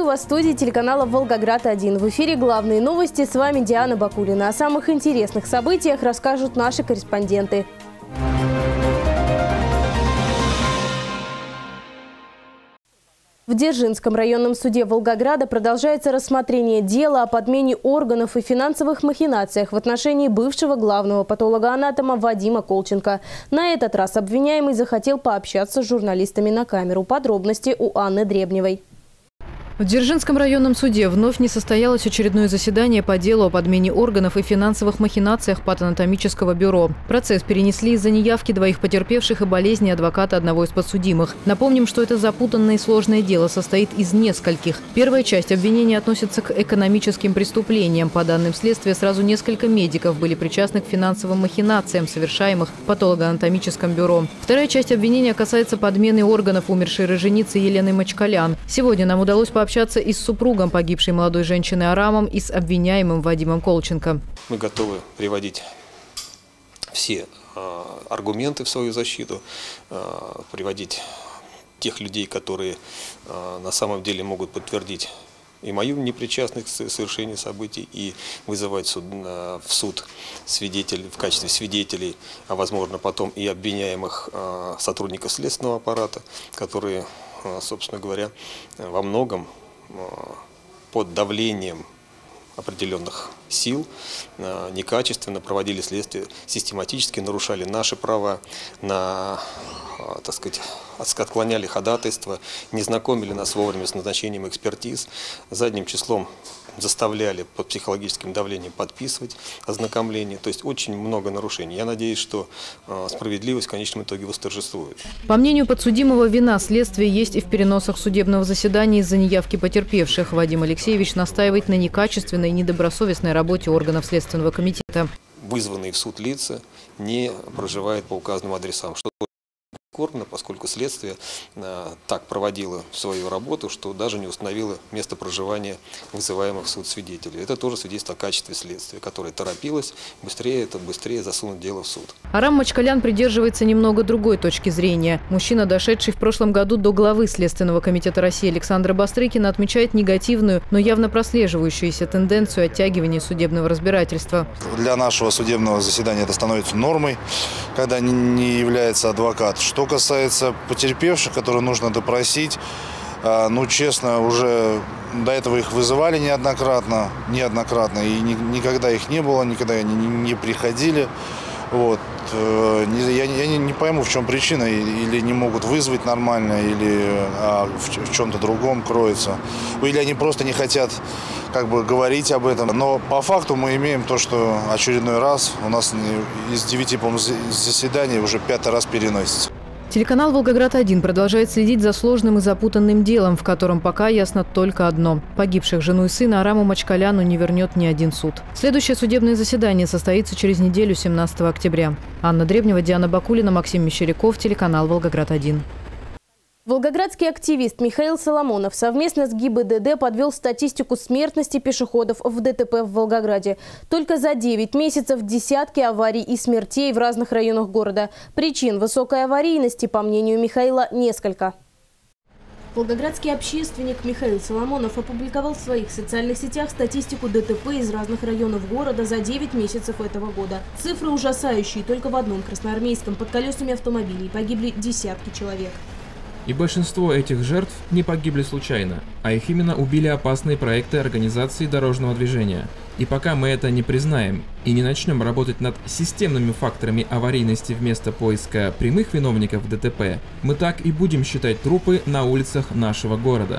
Приветствую вас в студии телеканала «Волгоград-1». В эфире главные новости. С вами Диана Бакулина. О самых интересных событиях расскажут наши корреспонденты. В Дзержинском районном суде Волгограда продолжается рассмотрение дела о подмене органов и финансовых махинациях в отношении бывшего главного патологоанатома Вадима Колченко. На этот раз обвиняемый захотел пообщаться с журналистами на камеру. Подробности у Анны Дребневой. В Дзержинском районном суде вновь не состоялось очередное заседание по делу о подмене органов и финансовых махинациях патанатомического бюро. Процесс перенесли из-за неявки двоих потерпевших и болезни адвоката одного из подсудимых. Напомним, что это запутанное и сложное дело состоит из нескольких. Первая часть обвинения относится к экономическим преступлениям. По данным следствия, сразу несколько медиков были причастны к финансовым махинациям, совершаемых в патологоанатомическом бюро. Вторая часть обвинения касается подмены органов умершей роженицы Елены Мачкалян. Сегодня нам удалось пообщаться и с супругом погибшей молодой женщины Арамом, и с обвиняемым Вадимом Колченко. Мы готовы приводить все аргументы в свою защиту, приводить тех людей, которые на самом деле могут подтвердить и мою непричастность к совершению событий, и вызывать в суд свидетелей, в качестве свидетелей, а возможно потом и обвиняемых сотрудников следственного аппарата, которые, собственно говоря, во многом под давлением определенных сил некачественно проводили следствие, систематически нарушали наши права, так сказать, отклоняли ходатайства, не знакомили нас вовремя с назначением экспертиз, задним числом заставляли под психологическим давлением подписывать ознакомление. То есть очень много нарушений. Я надеюсь, что справедливость в конечном итоге восторжествует. По мнению подсудимого, вина следствия есть и в переносах судебного заседания из-за неявки потерпевших. Вадим Алексеевич настаивает на некачественной и недобросовестной работе органов Следственного комитета. Вызванные в суд лица не проживают по указанным адресам, что скорбно, поскольку следствие так проводило свою работу, что даже не установило место проживания вызываемых в суд свидетелей. Это тоже свидетельствует о качестве следствия, которое торопилось быстрее засунуть дело в суд. Арам Мачкалян придерживается немного другой точки зрения. Мужчина, дошедший в прошлом году до главы Следственного комитета России Александра Бастрыкина, отмечает негативную, но явно прослеживающуюся тенденцию оттягивания судебного разбирательства. Для нашего судебного заседания это становится нормой, когда не является адвокат. Что касается потерпевших, которые нужно допросить, ну, честно, уже до этого их вызывали неоднократно, и никогда их не было, никогда они не приходили. Вот. Я не пойму, в чем причина, или не могут вызвать нормально, или в чем-то другом кроется, или они просто не хотят говорить об этом. Но по факту мы имеем то, что очередной раз у нас из 9, по-моему, заседаний уже 5-й раз переносится. Телеканал «Волгоград-1» продолжает следить за сложным и запутанным делом, в котором пока ясно только одно – погибших жену и сына Араму Мачкаляну не вернет ни один суд. Следующее судебное заседание состоится через неделю, 17 октября. Анна Дребнева, Диана Бакулина, Максим Мещеряков, телеканал «Волгоград-1». Волгоградский активист Михаил Соломонов совместно с ГИБДД подвел статистику смертности пешеходов в ДТП в Волгограде. Только за 9 месяцев десятки аварий и смертей в разных районах города. Причин высокой аварийности, по мнению Михаила, несколько. Волгоградский общественник Михаил Соломонов опубликовал в своих социальных сетях статистику ДТП из разных районов города за 9 месяцев этого года. Цифры ужасающие. Только в одном Красноармейском под колесами автомобилей погибли десятки человек. И большинство этих жертв не погибли случайно, а их именно убили опасные проекты организации дорожного движения. И пока мы это не признаем и не начнем работать над системными факторами аварийности вместо поиска прямых виновников ДТП, мы так и будем считать трупы на улицах нашего города.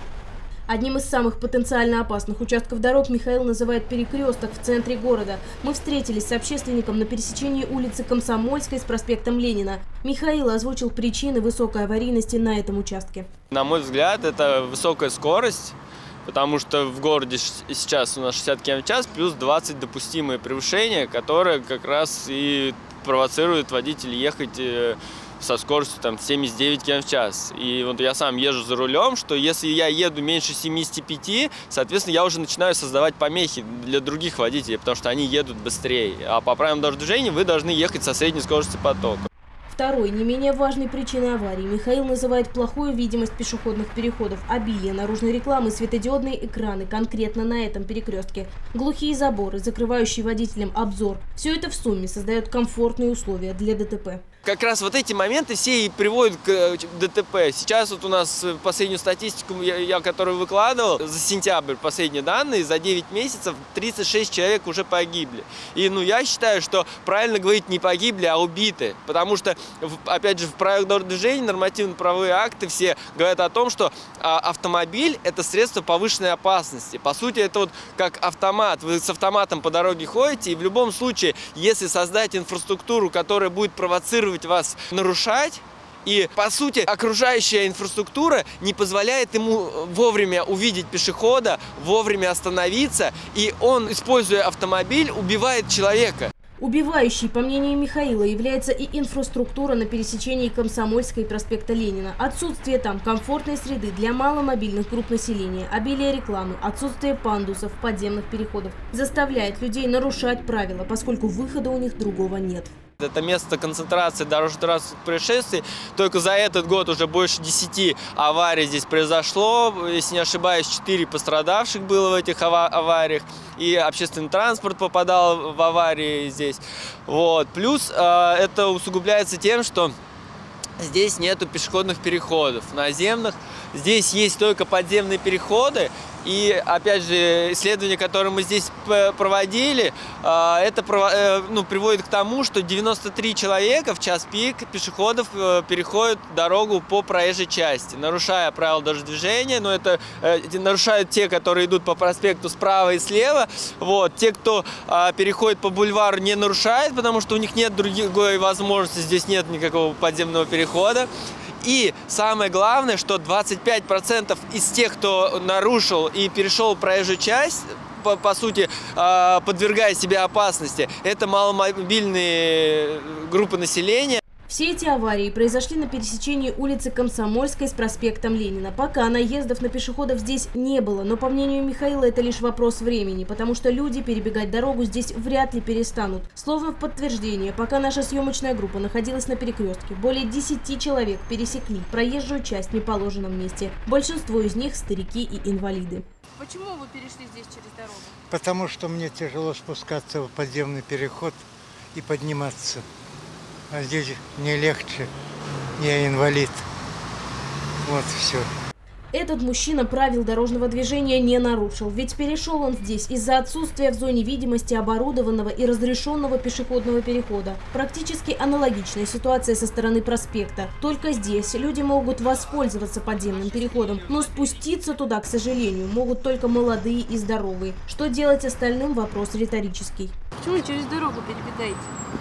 Одним из самых потенциально опасных участков дорог Михаил называет перекресток в центре города. Мы встретились с общественником на пересечении улицы Комсомольской с проспектом Ленина. Михаил озвучил причины высокой аварийности на этом участке. На мой взгляд, это высокая скорость, потому что в городе сейчас у нас 60 км в час плюс 20 допустимые превышения, которые как раз и провоцируют водителей ехать со скоростью 79 км в час. И вот я сам езжу за рулем, что если я еду меньше 75, соответственно, я уже начинаю создавать помехи для других водителей, потому что они едут быстрее. А по правилам дорожного движения вы должны ехать со средней скоростью потока. Второй, не менее важной причиной аварии, Михаил называет плохую видимость пешеходных переходов, обилие наружной рекламы, светодиодные экраны конкретно на этом перекрестке, глухие заборы, закрывающие водителям обзор. Все это в сумме создает комфортные условия для ДТП. Как раз вот эти моменты все и приводят к ДТП. Сейчас вот у нас последнюю статистику, которую выкладывал, за сентябрь последние данные, за 9 месяцев 36 человек уже погибли. И я считаю, что правильно говорить не погибли, а убиты. Потому что, опять же, в правилах дорожного движения нормативно-правовые акты все говорят о том, что автомобиль – это средство повышенной опасности. По сути, это вот как автомат. Вы с автоматом по дороге ходите, и в любом случае, если создать инфраструктуру, которая будет провоцировать вас нарушать, и, по сути, окружающая инфраструктура не позволяет ему вовремя увидеть пешехода, вовремя остановиться, и он, используя автомобиль, убивает человека. Убивающей, по мнению Михаила, является и инфраструктура на пересечении Комсомольской и проспекта Ленина. Отсутствие там комфортной среды для маломобильных групп населения, обилие рекламы, отсутствие пандусов, подземных переходов заставляет людей нарушать правила, поскольку выхода у них другого нет. Это место концентрации дорожно-транспортных происшествий. Только за этот год уже больше 10 аварий здесь произошло. Если не ошибаюсь, 4 пострадавших было в этих авариях. И общественный транспорт попадал в аварии здесь. Плюс это усугубляется тем, что здесь нету пешеходных переходов наземных. Здесь есть только подземные переходы. И, опять же, исследования, которые мы здесь проводили, это приводит к тому, что 93 человека в час пик пешеходов переходят дорогу по проезжей части, нарушая правила дорожного движения. Но это нарушают те, которые идут по проспекту справа и слева. Те, кто переходит по бульвару, не нарушают, потому что у них нет другой возможности, здесь нет никакого подземного перехода. И самое главное, что 25% из тех, кто нарушил и перешел проезжую часть, по сути, подвергая себя опасности, это маломобильные группы населения. Все эти аварии произошли на пересечении улицы Комсомольской с проспектом Ленина. Пока наездов на пешеходов здесь не было, но, по мнению Михаила, это лишь вопрос времени, потому что люди перебегать дорогу здесь вряд ли перестанут. Словно в подтверждение, пока наша съемочная группа находилась на перекрестке, более 10 человек пересекли проезжую часть в неположенном месте. Большинство из них – старики и инвалиды. Почему вы перешли здесь через дорогу? Потому что мне тяжело спускаться в подземный переход и подниматься. А здесь мне легче, я инвалид. Вот все. Этот мужчина правил дорожного движения не нарушил, ведь перешел он здесь из-за отсутствия в зоне видимости оборудованного и разрешенного пешеходного перехода. Практически аналогичная ситуация со стороны проспекта. Только здесь люди могут воспользоваться подземным переходом, но спуститься туда, к сожалению, могут только молодые и здоровые. Что делать остальным – вопрос риторический. Почему через дорогу перебегаете?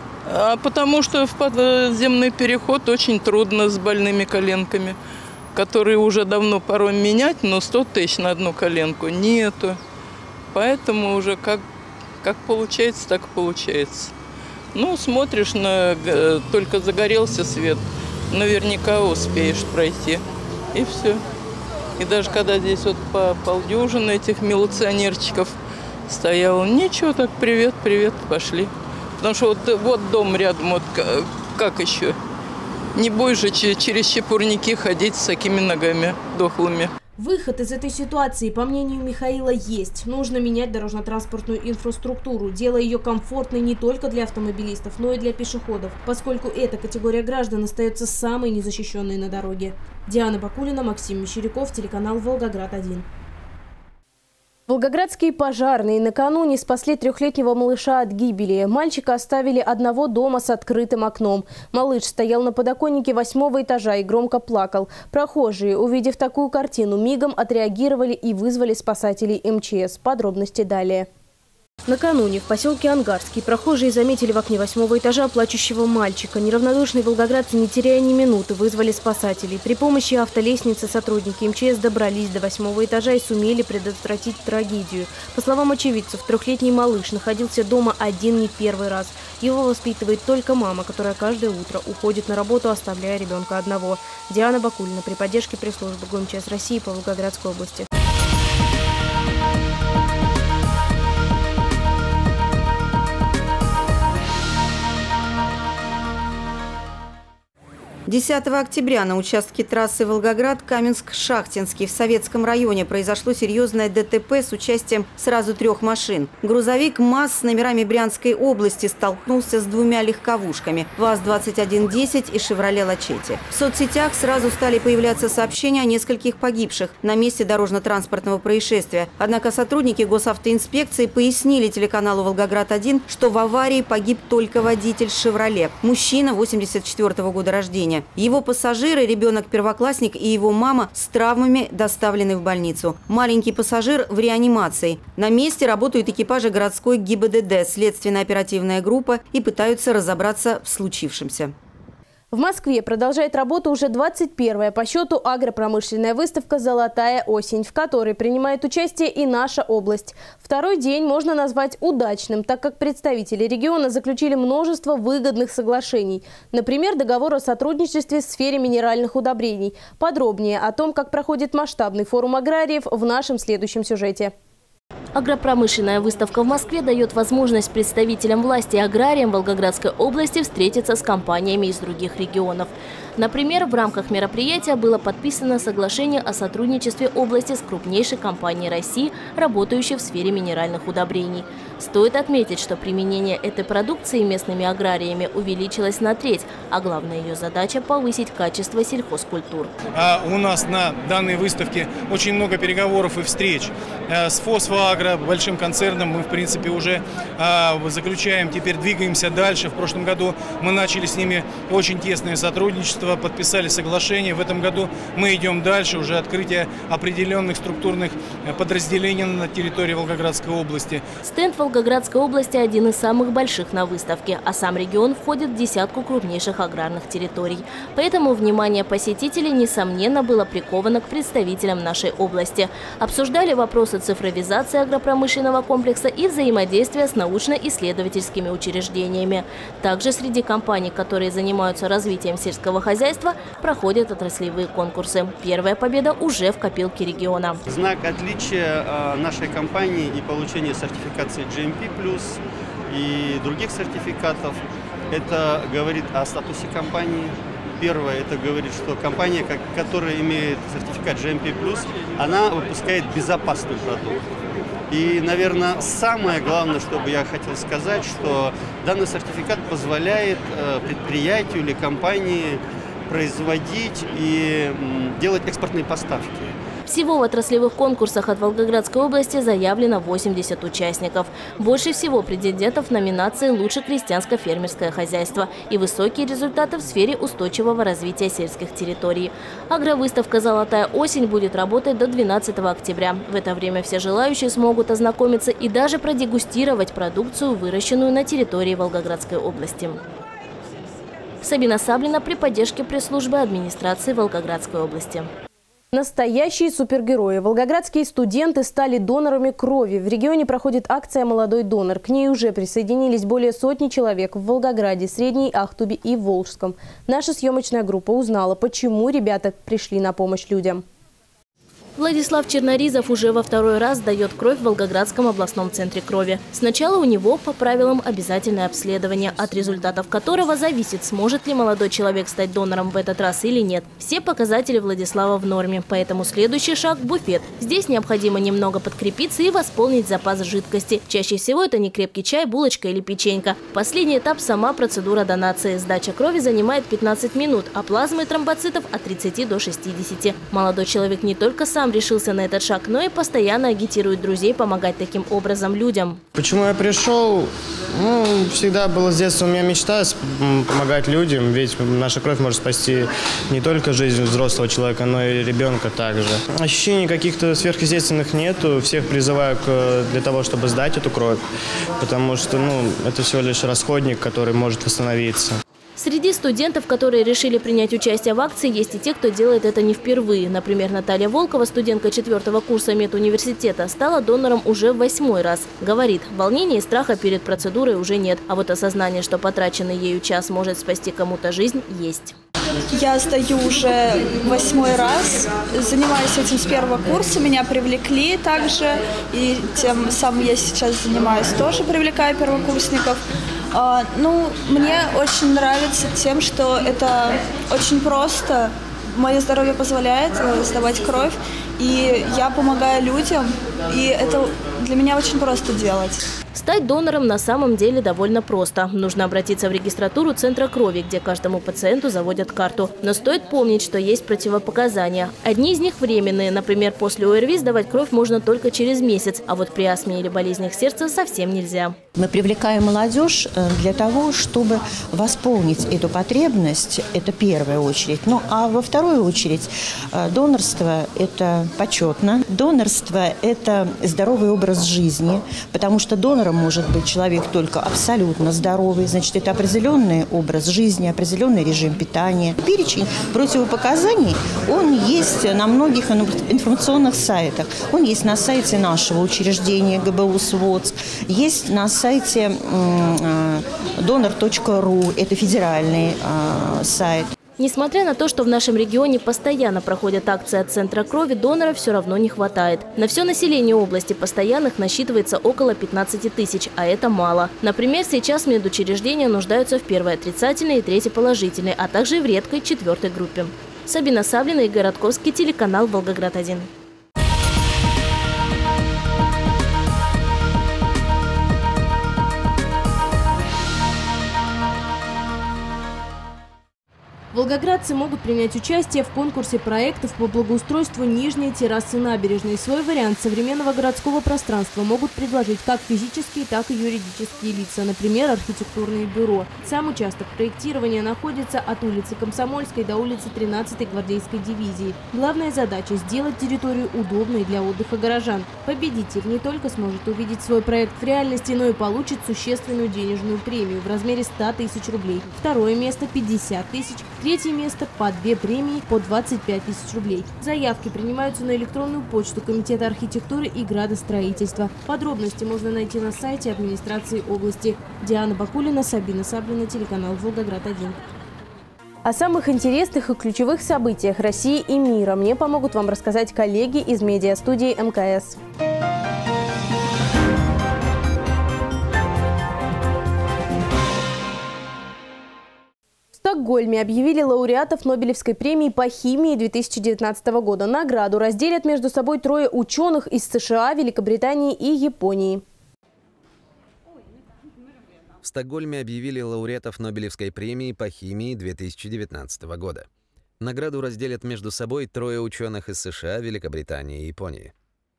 Потому что в подземный переход очень трудно с больными коленками, которые уже давно порой менять, но 100 тысяч на одну коленку нету. Поэтому уже как получается, так и получается. Смотришь, только загорелся свет, наверняка успеешь пройти. И все. И даже когда здесь по полдюжины этих милиционерчиков стояло, ничего, так привет, пошли. Потому что вот дом рядом, как еще? Не бойся через чепурники ходить с такими ногами дохлыми. Выход из этой ситуации, по мнению Михаила, есть. Нужно менять дорожно-транспортную инфраструктуру, делая ее комфортной не только для автомобилистов, но и для пешеходов, поскольку эта категория граждан остается самой незащищенной на дороге. Диана Бакулина, Максим Мещеряков, телеканал «Волгоград-1». Волгоградские пожарные накануне спасли 3-летнего малыша от гибели. Мальчика оставили одного дома с открытым окном. Малыш стоял на подоконнике 8-го этажа и громко плакал. Прохожие, увидев такую картину, мигом отреагировали и вызвали спасателей МЧС. Подробности далее. Накануне в поселке Ангарский прохожие заметили в окне 8-го этажа плачущего мальчика. Неравнодушные волгоградцы, не теряя ни минуты, вызвали спасателей. При помощи автолестницы сотрудники МЧС добрались до 8-го этажа и сумели предотвратить трагедию. По словам очевидцев, 3-летний малыш находился дома один не первый раз. Его воспитывает только мама, которая каждое утро уходит на работу, оставляя ребенка одного. Диана Бакулина при поддержке пресс-службы ГУМЧС России по Волгоградской области. 10 октября на участке трассы Волгоград-Каменск-Шахтинский в Советском районе произошло серьезное ДТП с участием сразу 3 машин. Грузовик МАЗ с номерами Брянской области столкнулся с 2 легковушками – ВАЗ-2110 и «Шевроле Лачетти». В соцсетях сразу стали появляться сообщения о нескольких погибших на месте дорожно-транспортного происшествия. Однако сотрудники госавтоинспекции пояснили телеканалу «Волгоград-1», что в аварии погиб только водитель «Шевроле» – мужчина 1984 года рождения. Его пассажиры, ребенок-первоклассник и его мама с травмами доставлены в больницу. Маленький пассажир в реанимации. На месте работают экипажи городской ГИБДД, следственно-оперативная группа и пытаются разобраться в случившемся. В Москве продолжает работу уже 21-я по счету агропромышленная выставка «Золотая осень», в которой принимает участие и наша область. Второй день можно назвать удачным, так как представители региона заключили множество выгодных соглашений. Например, договор о сотрудничестве в сфере минеральных удобрений. Подробнее о том, как проходит масштабный форум аграриев, в нашем следующем сюжете. Агропромышленная выставка в Москве дает возможность представителям власти и аграриям Волгоградской области встретиться с компаниями из других регионов. Например, в рамках мероприятия было подписано соглашение о сотрудничестве области с крупнейшей компанией России, работающей в сфере минеральных удобрений. Стоит отметить, что применение этой продукции местными аграриями увеличилось на треть, а главная ее задача – повысить качество сельхозкультур. У нас на данной выставке очень много переговоров и встреч. С «Фосфоагро», большим концерном, мы в принципе уже заключаем, теперь двигаемся дальше. В прошлом году мы начали с ними очень тесное сотрудничество, подписали соглашение. В этом году мы идем дальше, уже открытие определенных структурных подразделений на территории Волгоградской области. Стенд Волгоградской области один из самых больших на выставке, а сам регион входит в десятку крупнейших аграрных территорий. Поэтому внимание посетителей, несомненно, было приковано к представителям нашей области. Обсуждали вопросы цифровизации агропромышленного комплекса и взаимодействия с научно-исследовательскими учреждениями. Также среди компаний, которые занимаются развитием сельского хозяйства, проходят отраслевые конкурсы. Первая победа уже в копилке региона. Знак отличия нашей компании и получения сертификации GMP+, и других сертификатов, это говорит о статусе компании. Первое, это говорит, что компания, которая имеет сертификат GMP+, она выпускает безопасный продукт. И, наверное, самое главное, что бы я хотел сказать, что данный сертификат позволяет предприятию или компании производить и делать экспортные поставки. Всего в отраслевых конкурсах от Волгоградской области заявлено 80 участников. Больше всего претендентов в номинации «Лучше крестьянско-фермерское хозяйство» и высокие результаты в сфере устойчивого развития сельских территорий. Агровыставка «Золотая осень» будет работать до 12 октября. В это время все желающие смогут ознакомиться и даже продегустировать продукцию, выращенную на территории Волгоградской области. Сабина Саблина при поддержке пресс-службы администрации Волгоградской области. Настоящие супергерои. Волгоградские студенты стали донорами крови. В регионе проходит акция «Молодой донор». К ней уже присоединились более сотни человек в Волгограде, Средней Ахтубе и Волжском. Наша съемочная группа узнала, почему ребята пришли на помощь людям. Владислав Черноризов уже во второй раз дает кровь в Волгоградском областном центре крови. Сначала у него по правилам обязательное обследование, от результатов которого зависит, сможет ли молодой человек стать донором в этот раз или нет. Все показатели Владислава в норме, поэтому следующий шаг – буфет. Здесь необходимо немного подкрепиться и восполнить запас жидкости. Чаще всего это не крепкий чай, булочка или печенька. Последний этап – сама процедура донации. Сдача крови занимает 15 минут, а плазмы и тромбоцитов – от 30 до 60. Молодой человек не только сам решился на этот шаг, но и постоянно агитирует друзей помогать таким образом людям. Почему я пришел? Всегда было с детства у меня мечта помогать людям, ведь наша кровь может спасти не только жизнь взрослого человека, но и ребенка также. Ощущений каких-то сверхъестественных нету, всех призываю для того, чтобы сдать эту кровь, потому что это всего лишь расходник, который может восстановиться. Среди студентов, которые решили принять участие в акции, есть и те, кто делает это не впервые. Например, Наталья Волкова, студентка 4-го курса медуниверситета, стала донором уже в 8-й раз. Говорит, волнения и страха перед процедурой уже нет. А вот осознание, что потраченный ею час может спасти кому-то жизнь, есть. Я сдаю уже 8-й раз, занимаюсь этим с 1-го курса, меня привлекли также, и тем самым я сейчас занимаюсь, тоже привлекаю первокурсников. Мне очень нравится тем, что это очень просто. Мое здоровье позволяет сдавать кровь, и я помогаю людям, и это для меня очень просто делать. Стать донором на самом деле довольно просто. Нужно обратиться в регистратуру Центра крови, где каждому пациенту заводят карту. Но стоит помнить, что есть противопоказания. Одни из них временные. Например, после ОРВИ сдавать кровь можно только через месяц, а вот при астме или болезнях сердца совсем нельзя. Мы привлекаем молодежь для того, чтобы восполнить эту потребность, это первая очередь. А во вторую очередь донорство – это почетно. Донорство – это здоровый образ жизни, потому что донором может быть человек только абсолютно здоровый. Значит, это определенный образ жизни, определенный режим питания. Перечень противопоказаний, он есть на многих информационных сайтах. Он есть на сайте нашего учреждения ГБУ СВОЦ, есть на сайте donor.ru, это федеральный сайт. Несмотря на то, что в нашем регионе постоянно проходят акции от Центра крови, доноров все равно не хватает. На все население области постоянных насчитывается около 15 тысяч, а это мало. Например, сейчас медучреждения нуждаются в первой отрицательной и третьей положительной, а также и в редкой 4-й группе. Сабина Савлина, Игорь Ротковский, телеканал «Волгоград-1». Волгоградцы могут принять участие в конкурсе проектов по благоустройству нижней террасы набережной. Свой вариант современного городского пространства могут предложить как физические, так и юридические лица, например, архитектурные бюро. Сам участок проектирования находится от улицы Комсомольской до улицы 13-й гвардейской дивизии. Главная задача – сделать территорию удобной для отдыха горожан. Победитель не только сможет увидеть свой проект в реальности, но и получит существенную денежную премию в размере 100 тысяч рублей. Второе место – 50 тысяч. Третье место по 2 премии по 25 тысяч рублей. Заявки принимаются на электронную почту Комитета архитектуры и градостроительства. Подробности можно найти на сайте администрации области. Диана Бакулина, Сабина Саблина, телеканал «Волгоград-1». О самых интересных и ключевых событиях России и мира мне помогут вам рассказать коллеги из медиастудии МКС. В Стокгольме объявили лауреатов Нобелевской премии по химии 2019 года. Награду разделят между собой 3 ученых из США, Великобритании и Японии. В Стокгольме объявили лауреатов Нобелевской премии по химии 2019 года. Награду разделят между собой 3 ученых из США, Великобритании и Японии.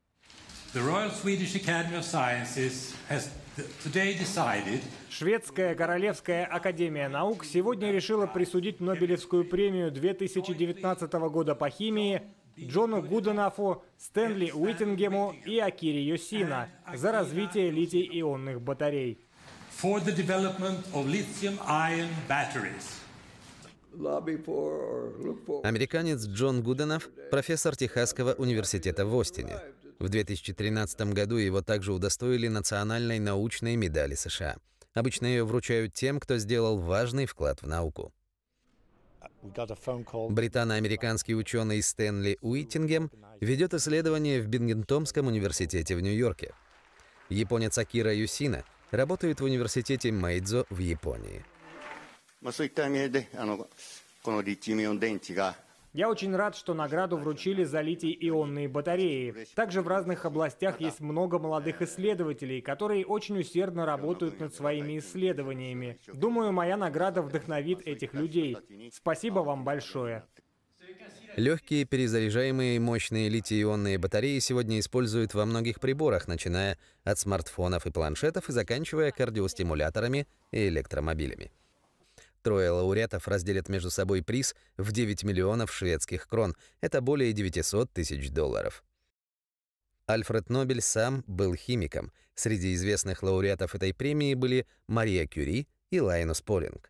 Шведская Королевская академия наук сегодня решила присудить Нобелевскую премию 2019 года по химии Джону Гуденафу, Стэнли Уиттингему и Акире Йосина за развитие литий-ионных батарей. Американец Джон Гуденаф – профессор Техасского университета в Остине. В 2013 году его также удостоили национальной научной медали США. Обычно ее вручают тем, кто сделал важный вклад в науку. Британо-американский ученый Стэнли Уиттингем ведет исследование в Бингhamтонском университете в Нью-Йорке. Японец Акира Йосина работает в университете Мэйдзо в Японии. Я очень рад, что награду вручили за литий-ионные батареи. Также в разных областях есть много молодых исследователей, которые очень усердно работают над своими исследованиями. Думаю, моя награда вдохновит этих людей. Спасибо вам большое. Легкие, перезаряжаемые мощные литий-ионные батареи сегодня используют во многих приборах, начиная от смартфонов и планшетов и заканчивая кардиостимуляторами и электромобилями. 3 лауреатов разделят между собой приз в 9 миллионов шведских крон. Это более 900 тысяч долларов. Альфред Нобель сам был химиком. Среди известных лауреатов этой премии были Мария Кюри и Лайнус Полинг.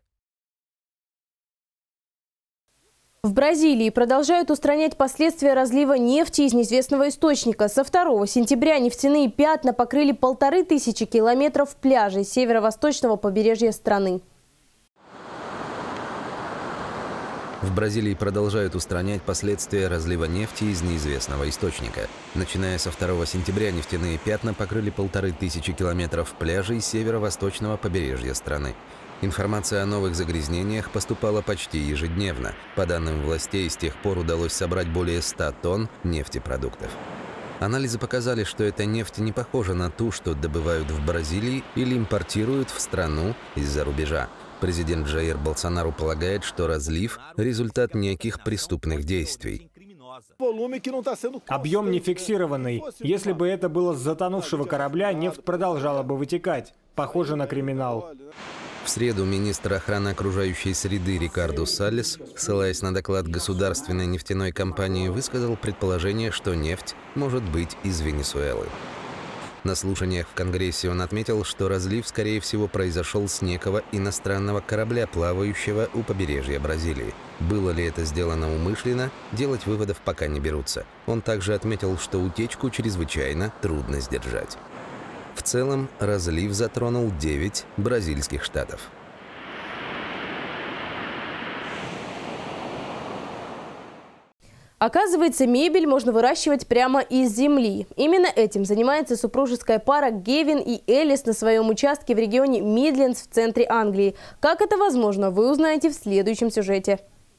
В Бразилии продолжают устранять последствия разлива нефти из неизвестного источника. Со 2 сентября нефтяные пятна покрыли 1500 километров пляжей северо-восточного побережья страны. В Бразилии продолжают устранять последствия разлива нефти из неизвестного источника. Начиная со 2 сентября нефтяные пятна покрыли 1500 километров пляжей северо-восточного побережья страны. Информация о новых загрязнениях поступала почти ежедневно. По данным властей, с тех пор удалось собрать более 100 тонн нефтепродуктов. Анализы показали, что эта нефть не похожа на ту, что добывают в Бразилии или импортируют в страну из-за рубежа. Президент Джаир Болсонару полагает, что разлив – результат неких преступных действий. Объем не фиксированный. Если бы это было с затонувшего корабля, нефть продолжала бы вытекать. Похоже на криминал. В среду министр охраны окружающей среды Рикардо Саллес, ссылаясь на доклад государственной нефтяной компании, высказал предположение, что нефть может быть из Венесуэлы. На слушаниях в Конгрессе он отметил, что разлив, скорее всего, произошел с некого иностранного корабля, плавающего у побережья Бразилии. Было ли это сделано умышленно, делать выводов пока не берутся. Он также отметил, что утечку чрезвычайно трудно сдержать. В целом, разлив затронул 9 бразильских штатов. Оказывается, мебель можно выращивать прямо из земли. Именно этим занимается супружеская пара Гевин и Элис на своем участке в регионе Мидлендс в центре Англии. Как это возможно, вы узнаете в следующем сюжете.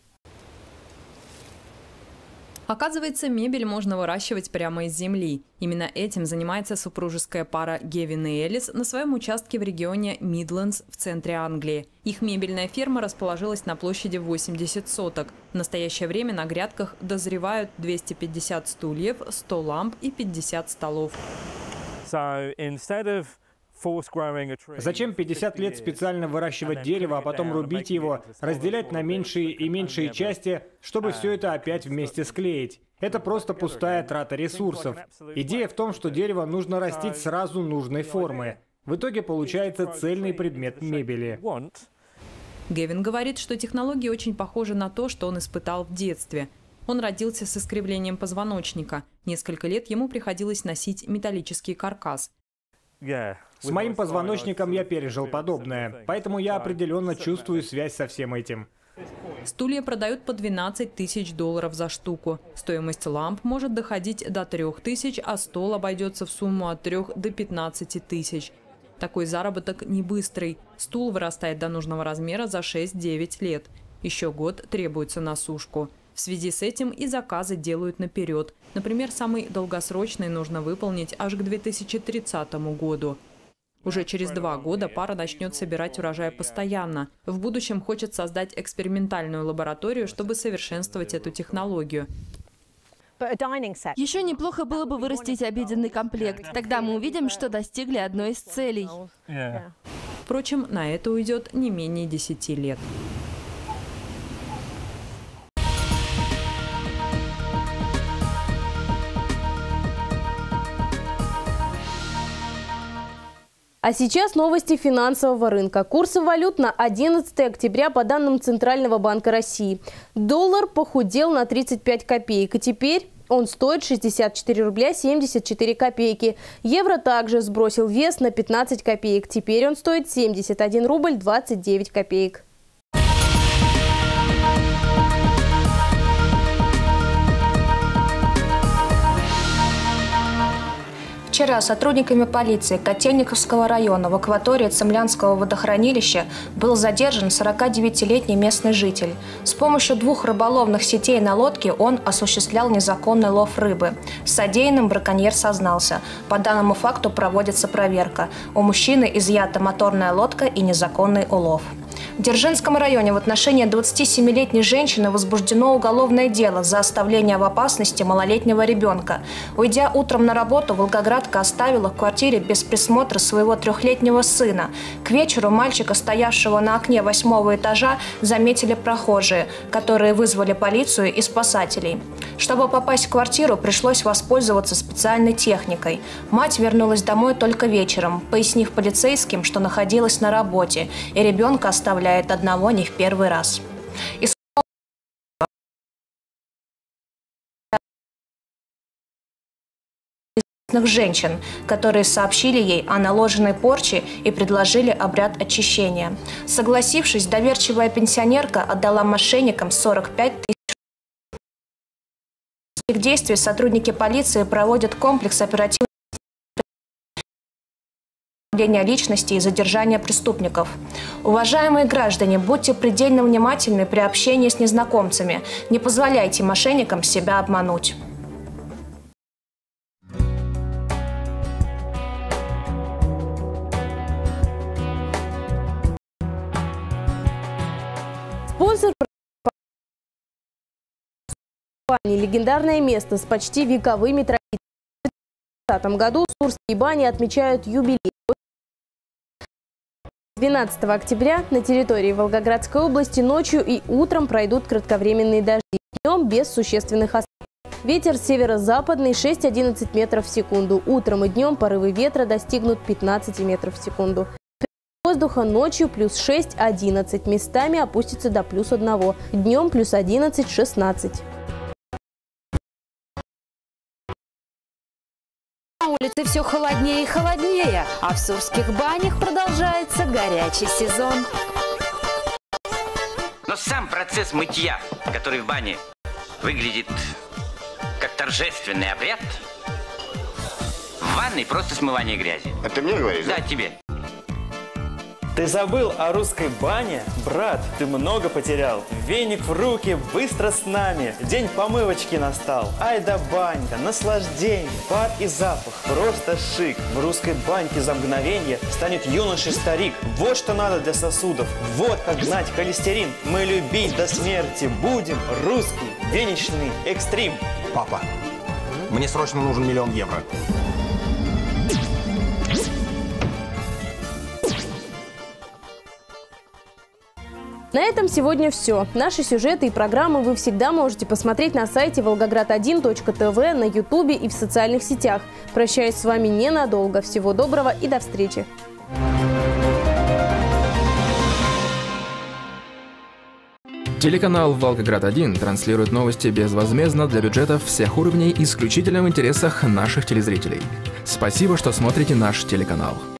Оказывается, мебель можно выращивать прямо из земли. Именно этим занимается супружеская пара Гевин и Элис на своем участке в регионе Мидлендс в центре Англии. Их мебельная ферма расположилась на площади 80 соток. В настоящее время на грядках дозревают 250 стульев, 100 ламп и 50 столов. Зачем 50 лет специально выращивать дерево, а потом рубить его, разделять на меньшие и меньшие части, чтобы все это опять вместе склеить? Это просто пустая трата ресурсов. Идея в том, что дерево нужно растить сразу нужной формы. В итоге получается цельный предмет мебели. Гевин говорит, что технология очень похожа на то, что он испытал в детстве. Он родился с искривлением позвоночника. Несколько лет ему приходилось носить металлический каркас. С моим позвоночником я пережил подобное, поэтому я определенно чувствую связь со всем этим. Стулья продают по $12 тысяч за штуку. Стоимость ламп может доходить до 3 тысяч, а стол обойдется в сумму от 3 до 15 тысяч. Такой заработок не быстрый. Стул вырастает до нужного размера за 6-9 лет. Еще год требуется на сушку. В связи с этим и заказы делают наперед. Например, самый долгосрочный нужно выполнить аж к 2030 году. Уже через 2 года пара начнет собирать урожай постоянно. В будущем хочет создать экспериментальную лабораторию, чтобы совершенствовать эту технологию. Еще неплохо было бы вырастить обеденный комплект. Тогда мы увидим, что достигли одной из целей. Впрочем, на это уйдет не менее 10 лет. А сейчас новости финансового рынка. Курсы валют на 11 октября по данным Центрального банка России. Доллар похудел на 35 копеек, и теперь он стоит 64 рубля 74 копейки. Евро также сбросил вес на 15 копеек. Теперь он стоит 71 рубль 29 копеек. Вчера сотрудниками полиции Котельниковского района в акватории Цемлянского водохранилища был задержан 49-летний местный житель. С помощью 2 рыболовных сетей на лодке он осуществлял незаконный лов рыбы. В содеянном браконьер сознался. По данному факту проводится проверка. У мужчины изъята моторная лодка и незаконный улов. В Дзержинском районе в отношении 27-летней женщины возбуждено уголовное дело за оставление в опасности малолетнего ребенка. Уйдя утром на работу, волгоградка оставила в квартире без присмотра своего 3-летнего сына. К вечеру мальчика, стоявшего на окне 8-го этажа, заметили прохожие, которые вызвали полицию и спасателей. Чтобы попасть в квартиру, пришлось воспользоваться специальной техникой. Мать вернулась домой только вечером, пояснив полицейским, что находилась на работе, и ребенка оставляет одного не в первый раз. женщин, которые сообщили ей о наложенной порче и предложили обряд очищения. Согласившись, доверчивая пенсионерка отдала мошенникам 45 000. В действий сотрудники полиции проводят комплекс оперативных личности и задержания преступников. Уважаемые граждане, будьте предельно внимательны при общении с незнакомцами. Не позволяйте мошенникам себя обмануть. Спонсор легендарное место с почти вековыми традициями. В 2020 году Сурские бани отмечают юбилей. 12 октября на территории Волгоградской области ночью и утром пройдут кратковременные дожди. Днем без существенных осадков. Ветер северо-западный 6-11 метров в секунду. Утром и днем порывы ветра достигнут 15 метров в секунду. Воздуха ночью плюс 6-11, местами опустится до плюс 1. Днем плюс 11-16. На улице все холоднее и холоднее, а в Сурских банях продолжается горячий сезон. Но сам процесс мытья, который в бане выглядит как торжественный обряд, в ванной просто смывание грязи. Это мне говоришь? Да, тебе. Ты забыл о русской бане? Брат, ты много потерял. Веник в руки, быстро с нами. День помывочки настал. Ай да банька, наслаждение, пар и запах. Просто шик. В русской баньке за мгновенье станет юношей старик. Вот что надо для сосудов. Вот как гнать холестерин. Мы любить до смерти будем. Русский веничный экстрим. Папа, мне срочно нужен 1 000 000 евро. На этом сегодня все. Наши сюжеты и программы вы всегда можете посмотреть на сайте volgograd1.tv, на Ютубе и в социальных сетях. Прощаюсь с вами ненадолго. Всего доброго и до встречи. Телеканал «Волгоград-1» транслирует новости безвозмездно для бюджетов всех уровней исключительно в интересах наших телезрителей. Спасибо, что смотрите наш телеканал.